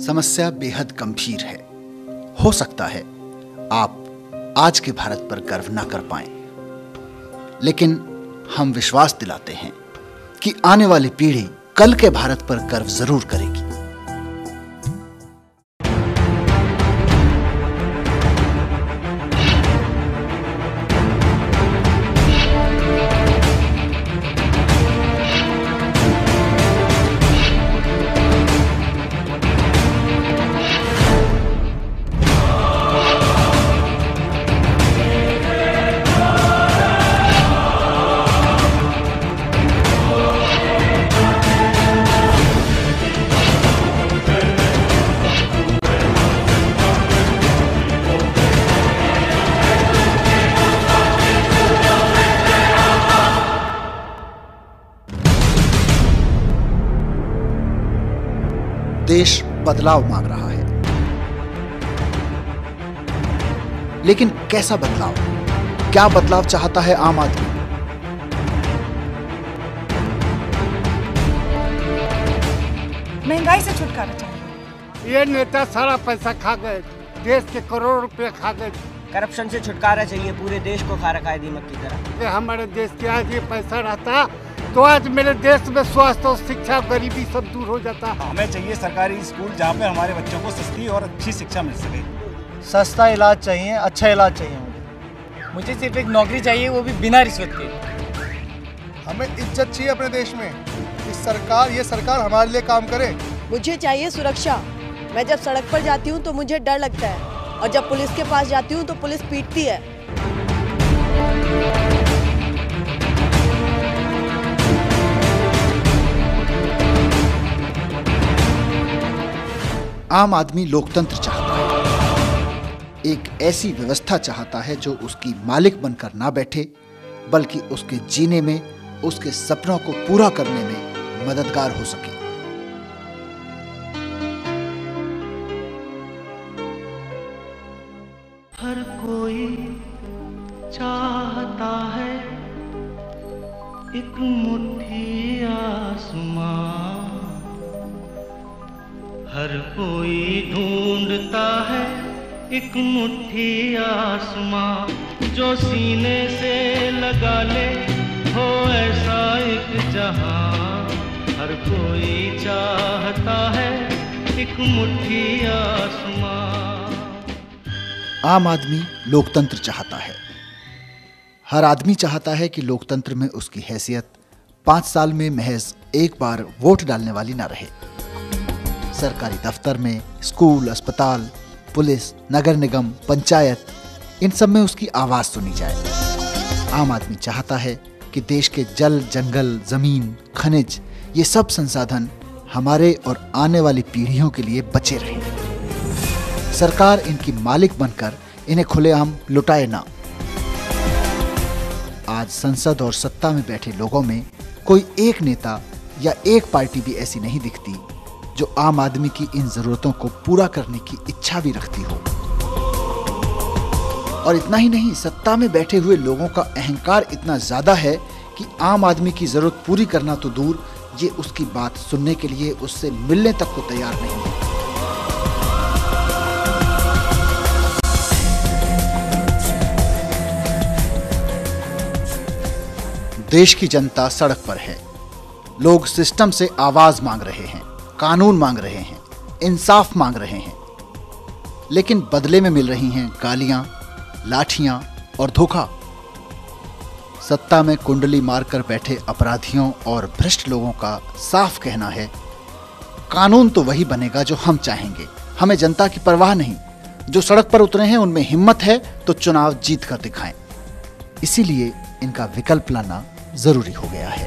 समस्या बेहद गंभीर है। हो सकता है आप आज के भारत पर गर्व ना कर पाएं, लेकिन हम विश्वास दिलाते हैं कि आने वाली पीढ़ी कल के भारत पर गर्व जरूर करेगी। देश बदलाव मांग रहा है, लेकिन कैसा बदलाव? क्या बदलाव चाहता है आम आदमी? महंगाई से छुटकारा चाहिए। ये नेता सारा पैसा खा गए, देश के करोड़ रुपए खा गए। करप्शन से छुटकारा चाहिए, पूरे देश को खा रखा है दीमक की तरह। हमारे देश के आज ये पैसा रहता तो आज मेरे देश में स्वास्थ्य और शिक्षा गरीबी सब दूर हो जाता। हमें चाहिए सरकारी स्कूल जहाँ पे हमारे बच्चों को सस्ती और अच्छी शिक्षा मिल सके। सस्ता इलाज चाहिए, अच्छा इलाज चाहिए। मुझे सिर्फ एक नौकरी चाहिए, वो भी बिना रिश्वत के। हमें इज्जत चाहिए अपने देश में। ये सरकार हमारे लिए काम करे। मुझे चाहिए सुरक्षा। मैं जब सड़क पर जाती हूँ तो मुझे डर लगता है, और जब पुलिस के पास जाती हूँ तो पुलिस पीटती है। आम आदमी लोकतंत्र चाहता है। एक ऐसी व्यवस्था चाहता है जो उसकी मालिक बनकर ना बैठे, बल्कि उसके जीने में, उसके सपनों को पूरा करने में मददगार हो सके। हर कोई चाहता है एक मुट्ठी आसमां, हर कोई ढूंढता है एक मुट्ठी आसमां, जो सीने से लगा ले हो ऐसा एक जहां। हर कोई चाहता है एक मुट्ठी आसमां। आम आदमी लोकतंत्र चाहता है। हर आदमी चाहता है कि लोकतंत्र में उसकी हैसियत 5 साल में महज एक बार वोट डालने वाली ना रहे। सरकारी दफ्तर में, स्कूल, अस्पताल, पुलिस, नगर निगम, पंचायत, इन सब में उसकी आवाज सुनी जाए। आम आदमी चाहता है कि देश के जल, जंगल, जमीन, खनिज, ये सब संसाधन हमारे और आने वाली पीढ़ियों के लिए बचे रहें। सरकार इनकी मालिक बनकर इन्हें खुलेआम लुटाए ना। आज संसद और सत्ता में बैठे लोगों में कोई एक नेता या एक पार्टी भी ऐसी नहीं दिखती जो आम आदमी की इन जरूरतों को पूरा करने की इच्छा भी रखती हो। और इतना ही नहीं, सत्ता में बैठे हुए लोगों का अहंकार इतना ज्यादा है कि आम आदमी की जरूरत पूरी करना तो दूर, ये उसकी बात सुनने के लिए उससे मिलने तक को तैयार नहीं है। देश की जनता सड़क पर है। लोग सिस्टम से आवाज मांग रहे हैं, कानून मांग रहे हैं, इंसाफ मांग रहे हैं, लेकिन बदले में मिल रही हैं गालियां, लाठियां और धोखा। सत्ता में कुंडली मारकर बैठे अपराधियों और भ्रष्ट लोगों का साफ कहना है, कानून तो वही बनेगा जो हम चाहेंगे, हमें जनता की परवाह नहीं। जो सड़क पर उतरे हैं उनमें हिम्मत है तो चुनाव जीत कर दिखाएं। इसीलिए इनका विकल्प लाना जरूरी हो गया है।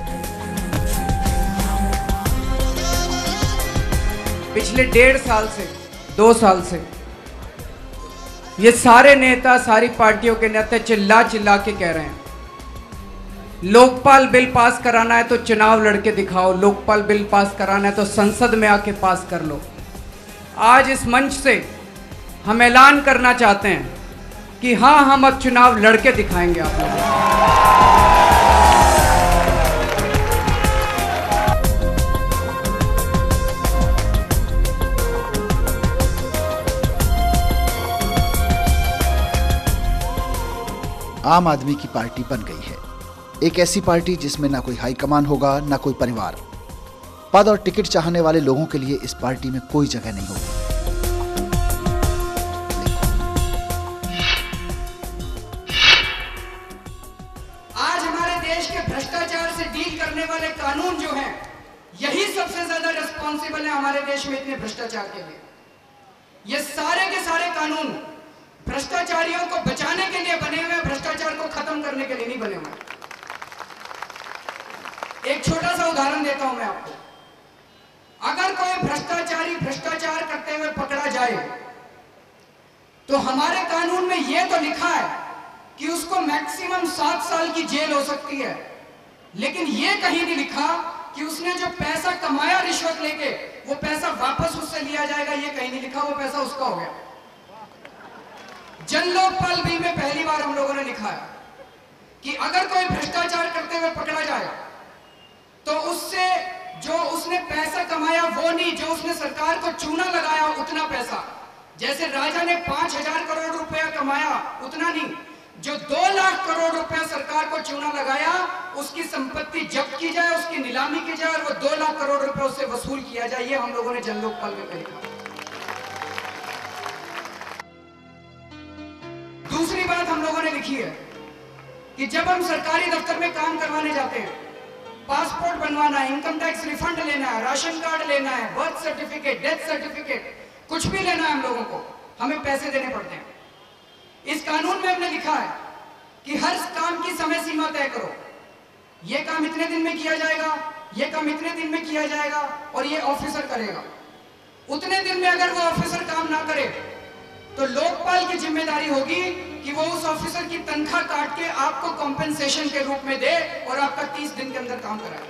पिछले 1.5 साल से, 2 साल से ये सारे नेता, सारी पार्टियों के नेता चिल्ला चिल्ला के कह रहे हैं, लोकपाल बिल पास कराना है तो चुनाव लड़के दिखाओ, लोकपाल बिल पास कराना है तो संसद में आके पास कर लो। आज इस मंच से हम ऐलान करना चाहते हैं कि हाँ, हम अब चुनाव लड़के दिखाएंगे आप लोगों को। आम आदमी की पार्टी बन गई है। एक ऐसी पार्टी जिसमें ना कोई हाईकमान होगा, ना कोई परिवार। पद और टिकट चाहने वाले लोगों के लिए इस पार्टी में कोई जगह नहीं होगी। आज हमारे देश के भ्रष्टाचार से डील करने वाले कानून जो हैं, यही सबसे ज्यादा रिस्पॉन्सिबल है हमारे देश में इतने भ्रष्टाचार के लिए। ये सारे के सारे कानून भ्रष्टाचारियों को बचाने के लिए बने हुए, भ्रष्टाचार को खत्म करने के लिए नहीं बने हुए। एक छोटा सा उदाहरण देता हूं मैं आपको। अगर कोई भ्रष्टाचारी भ्रष्टाचार करते हुए पकड़ा जाए तो हमारे कानून में यह तो लिखा है कि उसको मैक्सिमम 7 साल की जेल हो सकती है, लेकिन यह कहीं नहीं लिखा कि उसने जो पैसा कमाया रिश्वत लेके, वो पैसा वापस उससे लिया जाएगा। ये कहीं नहीं लिखा, वो पैसा उसका हो गया। जन लोकपाल बिल में पहली बार हम लोगों ने लिखा है कि अगर कोई भ्रष्टाचार करते हुए पकड़ा जाए तो उससे जो उसने पैसा कमाया वो नहीं, जो उसने सरकार को चूना लगाया उतना पैसा, जैसे राजा ने 5,000 करोड़ रुपया कमाया उतना नहीं, जो 2 लाख करोड़ रुपया सरकार को चूना लगाया उसकी संपत्ति जब्त की जाए, उसकी नीलामी की जाए और वो 2 लाख करोड़ रुपया उससे वसूल किया जाए। ये हम लोगों ने जन लोकपाल में लिखा। दूसरी बात हम लोगों ने लिखी है कि जब हम सरकारी दफ्तर में काम करवाने जाते हैं, पासपोर्ट बनवाना है, इनकम टैक्स रिफंड लेना है, राशन कार्ड लेना है, बर्थ सर्टिफिकेट, डेथ सर्टिफिकेट, कुछ भी लेना है हम लोगों को, हमें पैसे देने पड़ते हैं। इस कानून में हमने लिखा है कि हर काम की समय सीमा तय करो। यह काम इतने दिन में किया जाएगा, यह काम इतने दिन में किया जाएगा और यह ऑफिसर करेगा। उतने दिन में अगर वो ऑफिसर काम ना करे तो लोकपाल की जिम्मेदारी होगी कि वो उस ऑफिसर की तनख्वाह काट के आपको कॉम्पेंसेशन के रूप में दे और आपका 30 दिन के अंदर काम कराए।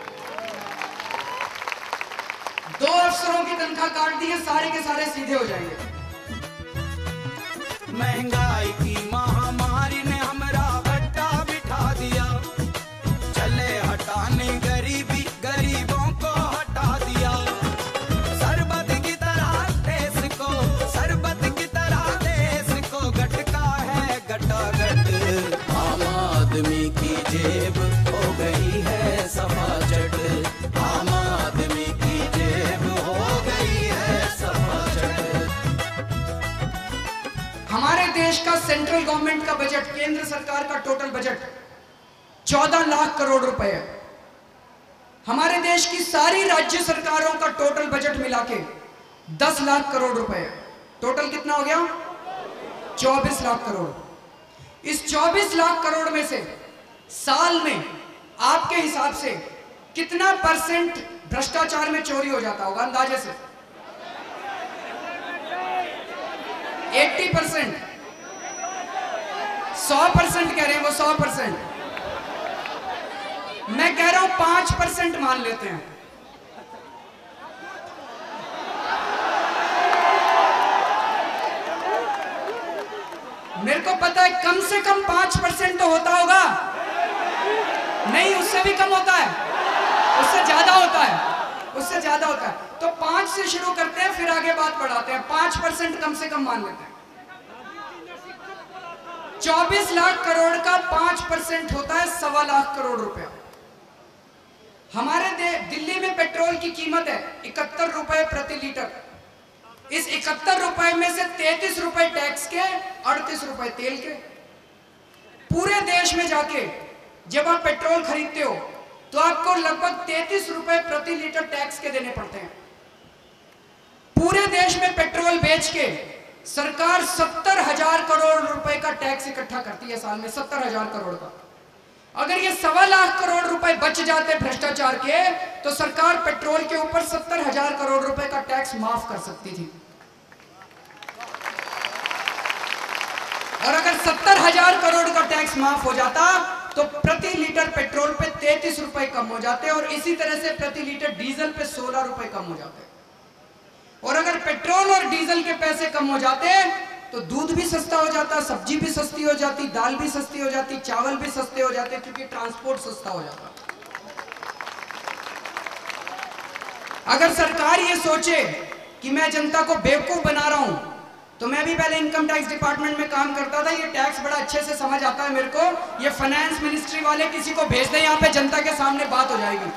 2 अफसरों की तनख्वाह काट दी है, सारे के सारे सीधे हो जाएंगे। महंगाई की महामारी ने हमरा गड्ढा बिठा दिया, चले हटाने गरीबी, गरीबों को हटा दिया। शरबत की तरह देश को, शरबत की तरह देश को गटका है गटागट। आम आदमी की जेब हो गई है सफाचट, आम आदमी की जेब हो गई है सफाचट। हमारे देश का सेंट्रल गवर्नमेंट का बजट, केंद्र सरकार का टोटल बजट 14 लाख करोड़ रुपए है। हमारे देश की सारी राज्य सरकारों का टोटल बजट मिला के 10 लाख करोड़ रुपए है। टोटल कितना हो गया? 24 लाख करोड़। इस 24 लाख करोड़ में से साल में आपके हिसाब से कितना % भ्रष्टाचार में चोरी हो जाता होगा अंदाजे से? 80%, 100% कह रहे हैं वो, 100%। मैं कह रहा हूं 5% मान लेते हैं। मेरे को पता है कम से कम 5% तो होता होगा, नहीं उससे भी कम होता है, उससे ज्यादा होता है, उससे ज्यादा होता है। तो 5 से शुरू करते हैं, फिर आगे बात बढ़ाते हैं। 5% कम से कम मान लेते हैं। 24 लाख करोड़ का 5% होता है 1.25 लाख करोड़ रुपया। हमारे दिल्ली में पेट्रोल की कीमत है 71 रुपए प्रति लीटर। इस 71 रुपए में से 33 रुपए टैक्स के, 38 रुपए तेल के। पूरे देश में जाके जब आप पेट्रोल खरीदते हो तो आपको लगभग 33 रुपए प्रति लीटर टैक्स के देने पड़ते हैं। पूरे देश में पेट्रोल बेच के सरकार 70,000 करोड़ रुपए का टैक्स इकट्ठा करती है साल में, 70,000 करोड़ का। अगर ये 1.25 लाख करोड़ रुपए बच जाते भ्रष्टाचार के तो सरकार पेट्रोल के ऊपर 70,000 करोड़ रुपए का टैक्स माफ कर सकती थी। और अगर 70,000 करोड़ का टैक्स माफ हो जाता तो प्रति लीटर पेट्रोल पे 33 रुपए कम हो जाते और इसी तरह से प्रति लीटर डीजल पे 16 रुपए कम हो जाते। और अगर पेट्रोल और डीजल के पैसे कम हो जाते तो दूध भी सस्ता हो जाता, सब्जी भी सस्ती हो जाती, दाल भी सस्ती हो जाती, चावल भी सस्ते हो जाते, क्योंकि ट्रांसपोर्ट सस्ता हो जाता। अगर सरकार ये सोचे कि मैं जनता को बेवकूफ बना रहा हूं तो मैं भी पहले इनकम टैक्स डिपार्टमेंट में काम करता था, ये टैक्स बड़ा अच्छे से समझ आता है मेरे को। ये फाइनेंस मिनिस्ट्री वाले किसी को भेज दें यहाँ पे, जनता के सामने बात हो जाएगी।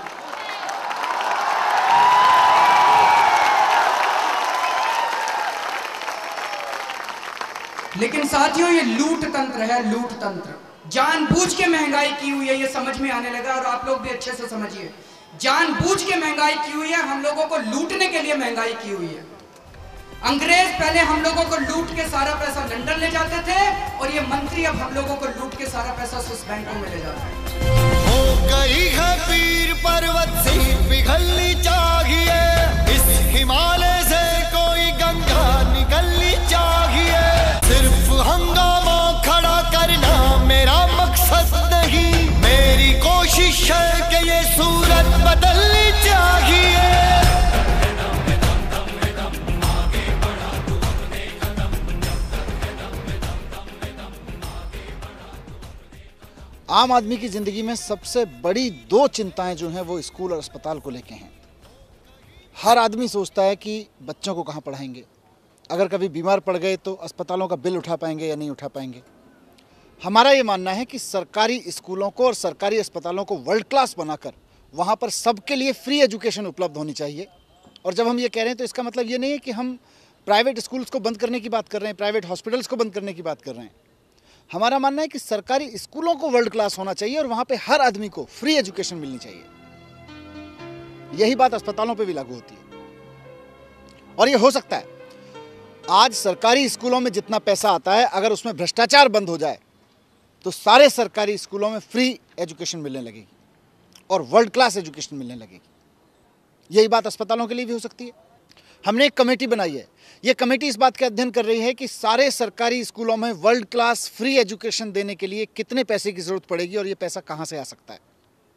लेकिन साथियों ये लूट तंत्र है, लूट तंत्र। जानबूझ के महंगाई की हुई है, ये समझ में आने लगा और आप लोग भी अच्छे से समझिए। जानबूझ के महंगाई की हुई है, हम लोगों को लूटने के लिए महंगाई की हुई है। अंग्रेज पहले हम लोगों को लूट के सारा पैसा लंदन ले जाते थे और ये मंत्री अब हम लोगों को लूट के सारा पैसा स्विस बैंकों में ले जाते हैं। हो गई है पीर पर्वत से पिघलनी चाहिए, इस हिमालय से कोई गंगा निकलनी चाहिए। सिर्फ हंगामा खड़ा करना मेरा मकसद नहीं, मेरी कोशिश है कि ये सूरत बदलनी चाहिए। आम आदमी की जिंदगी में सबसे बड़ी दो चिंताएं जो हैं वो स्कूल और अस्पताल को लेके हैं। हर आदमी सोचता है कि बच्चों को कहाँ पढ़ाएंगे, अगर कभी बीमार पड़ गए तो अस्पतालों का बिल उठा पाएंगे या नहीं उठा पाएंगे। हमारा ये मानना है कि सरकारी स्कूलों को और सरकारी अस्पतालों को वर्ल्ड क्लास बनाकर वहाँ पर सबके लिए फ्री एजुकेशन उपलब्ध होनी चाहिए। और जब हम ये कह रहे हैं तो इसका मतलब ये नहीं है कि हम प्राइवेट स्कूल्स को बंद करने की बात कर रहे हैं, प्राइवेट हॉस्पिटल्स को बंद करने की बात कर रहे हैं। हमारा मानना है कि सरकारी स्कूलों को वर्ल्ड क्लास होना चाहिए और वहाँ पे हर आदमी को फ्री एजुकेशन मिलनी चाहिए। यही बात अस्पतालों पे भी लागू होती है। और ये हो सकता है, आज सरकारी स्कूलों में जितना पैसा आता है अगर उसमें भ्रष्टाचार बंद हो जाए तो सारे सरकारी स्कूलों में फ्री एजुकेशन मिलने लगेगी और वर्ल्ड क्लास एजुकेशन मिलने लगेगी। यही बात अस्पतालों के लिए भी हो सकती है। हमने एक कमेटी बनाई है, ये कमेटी इस बात का अध्ययन कर रही है कि सारे सरकारी स्कूलों में वर्ल्ड क्लास फ्री एजुकेशन देने के लिए कितने पैसे की जरूरत पड़ेगी और ये पैसा कहाँ से आ सकता है।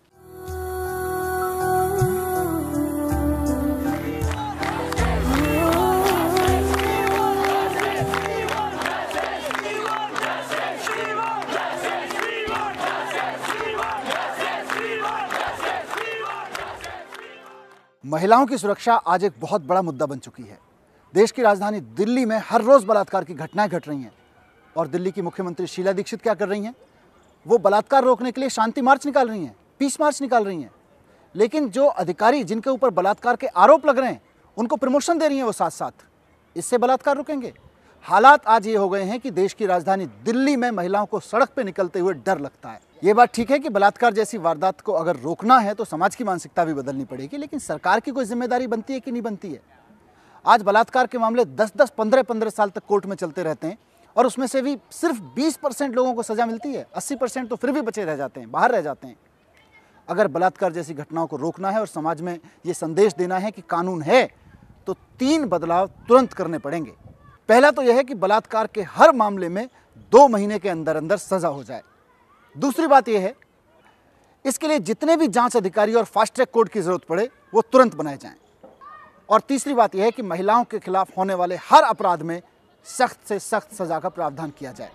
महिलाओं की सुरक्षा आज एक बहुत बड़ा मुद्दा बन चुकी है। देश की राजधानी दिल्ली में हर रोज बलात्कार की घटनाएं घट रही हैं और दिल्ली की मुख्यमंत्री शीला दीक्षित क्या कर रही हैं? वो बलात्कार रोकने के लिए शांति मार्च निकाल रही हैं, पीस मार्च निकाल रही हैं। लेकिन जो अधिकारी जिनके ऊपर बलात्कार के आरोप लग रहे हैं उनको प्रमोशन दे रही हैं वो साथ साथ। इससे बलात्कार रुकेंगे? हालात आज ये हो गए हैं कि देश की राजधानी दिल्ली में महिलाओं को सड़क पर निकलते हुए डर लगता है। ये बात ठीक है कि बलात्कार जैसी वारदात को अगर रोकना है तो समाज की मानसिकता भी बदलनी पड़ेगी, लेकिन सरकार की कोई जिम्मेदारी बनती है कि नहीं बनती है? आज बलात्कार के मामले 10-10, 15-15 साल तक कोर्ट में चलते रहते हैं और उसमें से भी सिर्फ 20% लोगों को सजा मिलती है, 80% तो फिर भी बचे रह जाते हैं, बाहर रह जाते हैं। अगर बलात्कार जैसी घटनाओं को रोकना है और समाज में ये संदेश देना है कि कानून है, तो 3 बदलाव तुरंत करने पड़ेंगे। पहला तो यह है कि बलात्कार के हर मामले में 2 महीने के अंदर अंदर सजा हो जाए। दूसरी बात यह है, इसके लिए जितने भी जांच अधिकारी और फास्ट ट्रैक कोर्ट की जरूरत पड़े वो तुरंत बनाए जाएं। और तीसरी बात यह है कि महिलाओं के खिलाफ होने वाले हर अपराध में सख्त से सख्त सजा का प्रावधान किया जाए।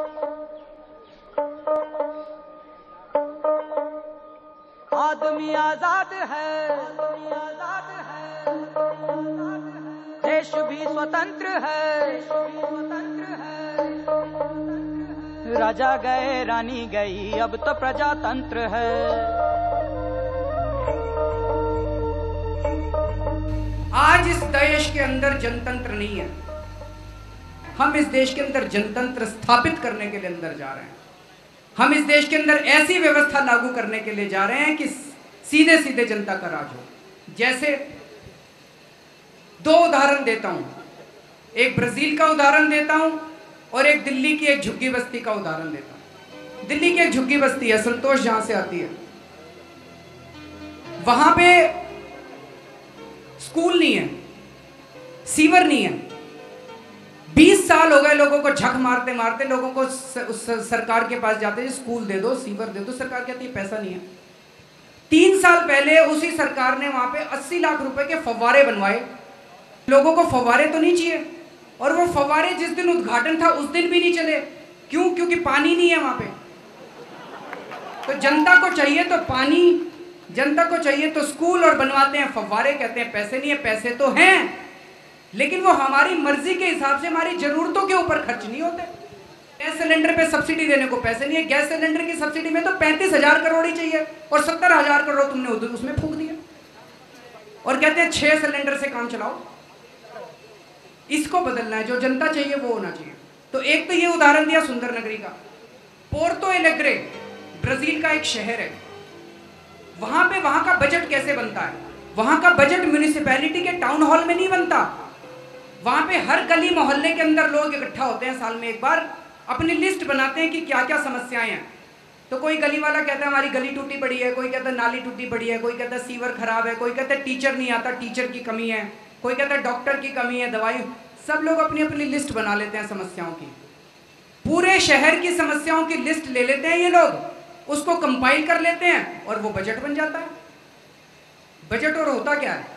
आदमी आजाद है, देश भी स्वतंत्र है, राजा गए रानी गई अब तो प्रजातंत्र है। आज इस देश के अंदर जनतंत्र नहीं है। हम इस देश के अंदर जनतंत्र स्थापित करने के लिए अंदर जा रहे हैं। हम इस देश के अंदर ऐसी व्यवस्था लागू करने के लिए जा रहे हैं कि सीधे सीधे जनता का राज हो। जैसे 2 उदाहरण देता हूं, एक ब्राजील का उदाहरण देता हूं और एक दिल्ली की एक झुग्गी बस्ती का उदाहरण देता हूं। दिल्ली की एक झुग्गी बस्ती है, संतोष जहां से आती है, वहां पे स्कूल नहीं है, सीवर नहीं है। 20 साल हो गए लोगों को झक मारते मारते, लोगों को सरकार के पास जाते हैं, स्कूल दे दो, सीवर दे दो। सरकार कहती है पैसा नहीं है। 3 साल पहले उसी सरकार ने वहां पे 80 लाख रुपए के फव्वारे बनवाए। लोगों को फव्वारे तो नहीं चाहिए, और वो फव्वारे जिस दिन उद्घाटन था उस दिन भी नहीं चले। क्यों? क्योंकि पानी नहीं है वहां पे। तो जनता को चाहिए तो पानी, जनता को चाहिए तो स्कूल, और बनवाते हैं फव्वारे, कहते हैं पैसे नहीं है। पैसे तो हैं, लेकिन वो हमारी मर्जी के हिसाब से हमारी जरूरतों के ऊपर खर्च नहीं होते। गैस सिलेंडर पे सब्सिडी देने को पैसे नहीं है, गैस सिलेंडर की सब्सिडी में तो 35,000 करोड़ ही चाहिए और 70,000 करोड़ तुमने उसमें फूंक दिया और कहते हैं 6 सिलेंडर से काम चलाओ। इसको बदलना है, जो जनता चाहिए वो होना चाहिए। तो एक तो ये उदाहरण दिया सुंदर नगरी का। पोर्तो एलेग्रे ब्राजील का एक शहर है, वहां का बजट कैसे बनता है? वहां का बजट म्यूनिसिपैलिटी के टाउन हॉल में नहीं बनता, वहां पे हर गली मोहल्ले के अंदर लोग इकट्ठा होते हैं, साल में एक बार अपनी लिस्ट बनाते हैं कि क्या क्या समस्याएं हैं। तो कोई गली वाला कहता है हमारी गली टूटी पड़ी है, कोई कहता है नाली टूटी पड़ी है, कोई कहता है सीवर खराब है, कोई कहता है टीचर नहीं आता, टीचर की कमी है, कोई कहता है डॉक्टर की कमी है, दवाई। सब लोग अपनी अपनी लिस्ट बना लेते हैं समस्याओं की, पूरे शहर की समस्याओं की लिस्ट ले लेते हैं ये लोग, उसको कंपाइल कर लेते हैं और वो बजट बन जाता है। बजट और होता क्या है?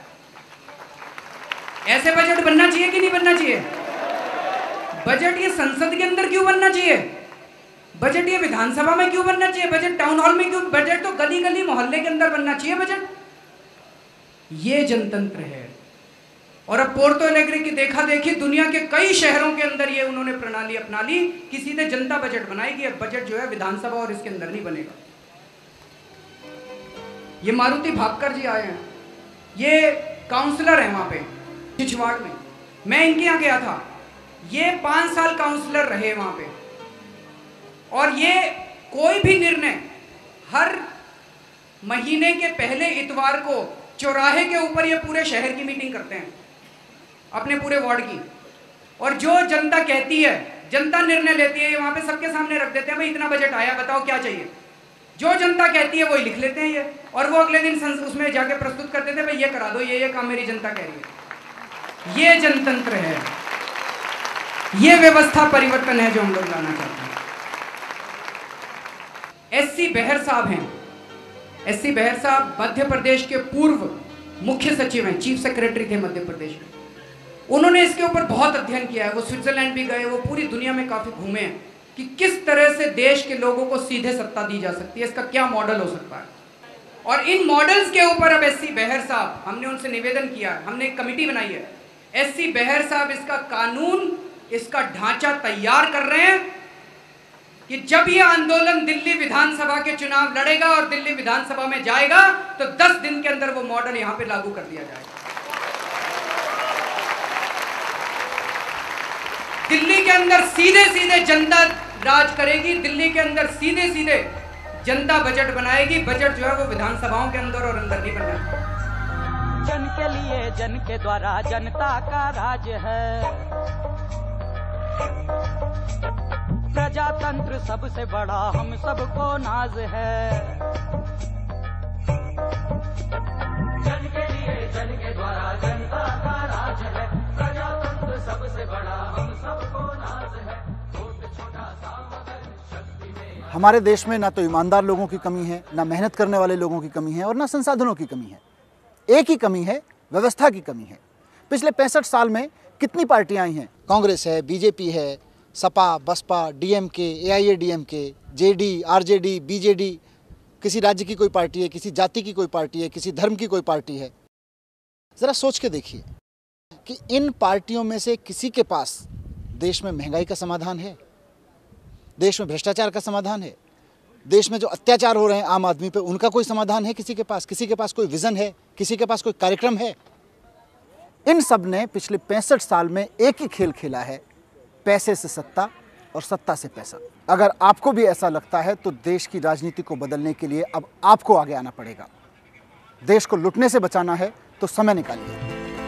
ऐसे बजट बनना चाहिए कि नहीं बनना चाहिए? बजट ये संसद के अंदर क्यों बनना चाहिए? बजट ये विधानसभा में क्यों बनना चाहिए? बजट टाउन हॉल में क्यों? बजट तो गली गली मोहल्ले के अंदर बनना चाहिए बजट। ये जनतंत्र है। और अब पोर्तो एलेग्रे की देखा देखी दुनिया के कई शहरों के अंदर ये उन्होंने प्रणाली अपना ली कि सीधे जनता बजट बनाएगी। अब बजट जो है विधानसभा और इसके अंदर नहीं बनेगा। ये मारुति भापकर जी आए हैं, ये काउंसलर है वहां पे छिछवाड़ में, मैं इनके यहाँ गया था। ये 5 साल काउंसलर रहे वहां पे और ये कोई भी निर्णय हर महीने के पहले इतवार को चौराहे के ऊपर ये पूरे शहर की मीटिंग करते हैं अपने पूरे वार्ड की, और जो जनता कहती है, जनता निर्णय लेती है, ये वहां पे सबके सामने रख देते हैं, भाई इतना बजट आया, बताओ क्या चाहिए। जो जनता कहती है वही लिख लेते हैं ये, और वो अगले दिन उसमें जाके प्रस्तुत कर देते हैं, भाई ये करा दो, ये काम मेरी जनता कह रही है। ये जनतंत्र है, ये व्यवस्था परिवर्तन है जो हम लोग लाना चाहते हैं। एससी बेहर साहब हैं, एससी बेहर साहब मध्य प्रदेश के पूर्व मुख्य सचिव हैं, चीफ सेक्रेटरी थे मध्य प्रदेश में। उन्होंने इसके ऊपर बहुत अध्ययन किया है, वो स्विट्जरलैंड भी गए, वो पूरी दुनिया में काफी घूमे हैं कि किस तरह से देश के लोगों को सीधे सत्ता दी जा सकती है, इसका क्या मॉडल हो सकता है। और इन मॉडल्स के ऊपर अब एससी बेहर साहब, हमने उनसे निवेदन किया, हमने एक कमेटी बनाई है, एससी बेहर साहब इसका कानून, इसका ढांचा तैयार कर रहे हैं कि जब ये आंदोलन दिल्ली विधानसभा के चुनाव लड़ेगा और दिल्ली विधानसभा में जाएगा तो 10 दिन के अंदर वो मॉडल यहां पे लागू कर दिया जाएगा। दिल्ली के अंदर सीधे सीधे जनता राज करेगी, दिल्ली के अंदर सीधे सीधे जनता बजट बनाएगी। बजट जो है वो विधानसभाओं के अंदर और अंदर नहीं बनना। जन के लिए, जन के द्वारा, जनता का राज है। प्रजातंत्र सबसे बड़ा हम सबको नाज है। जन के लिए, जन के द्वारा, जनता का राज है। प्रजातंत्र सबसे बड़ा हम सबको नाज है। छोटा सा मगर शक्ति में। हमारे देश में ना तो ईमानदार लोगों की कमी है, ना मेहनत करने वाले लोगों की कमी है, और ना संसाधनों की कमी है। एक ही कमी है, व्यवस्था की कमी है। पिछले 65 साल में कितनी पार्टियां आई हैं? कांग्रेस है, बीजेपी है, Sapa, Basapa, DMK, AIADMK, JD, RJD, BJD, किसी राज्य की कोई पार्टी है, किसी जाति की कोई पार्टी है, किसी धर्म की कोई पार्टी है। जरा सोच के देखिए कि इन पार्टियों में से किसी के पास देश में महंगाई का समाधान है, देश में भ्रष्टाचार का समाधान है, देश में जो अत्याचार हो रहे हैं आम आदमी पे उनका कोई समाधान है? किसी के पास कोई विजन है, किसी के पास कोई कार्यक्रम है? इन सब ने पिछले 65 साल में एक ही खेल खेला है, पैसे से सत्ता और सत्ता से पैसा। अगर आपको भी ऐसा लगता है तो देश की राजनीति को बदलने के लिए अब आपको आगे आना पड़ेगा। देश को लुटने से बचाना है तो समय निकालिए।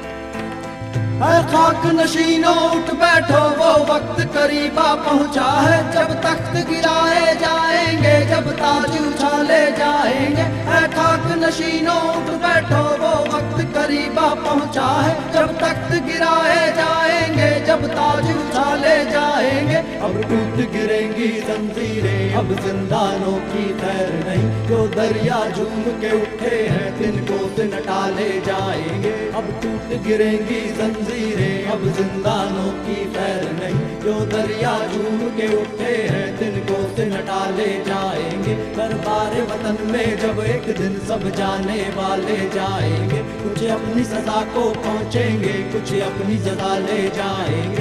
खाक नशीनों उठ बैठो, वो वक्त करीबा पहुंचा है, जब तख्त गिराए जाएंगे, जब ताज उछाले जाएंगे। खाक नशीनों उठ बैठो, वो वक्त करीबा पहुंचा है, जब तख्त गिराए जाएंगे, जब ताज उछाले जाएंगे। अब टूट गिरेंगी जंजीरें, अब जिंदानों की खैर नहीं, जो दरिया झूम के उठे हैं तिनको दिन टाले जाएंगे। अब टूट गिरेंगी जंजीरें, अब जिंदानों की खैर नहीं, जो दरिया झूम के उठे हैं दिन को दिन टाले जाएंगे। दरबार वतन में जब एक दिन सब जाने वाले जाएंगे, कुछ अपनी सजा को पहुँचेंगे, कुछ अपनी जगह ले जाएंगे।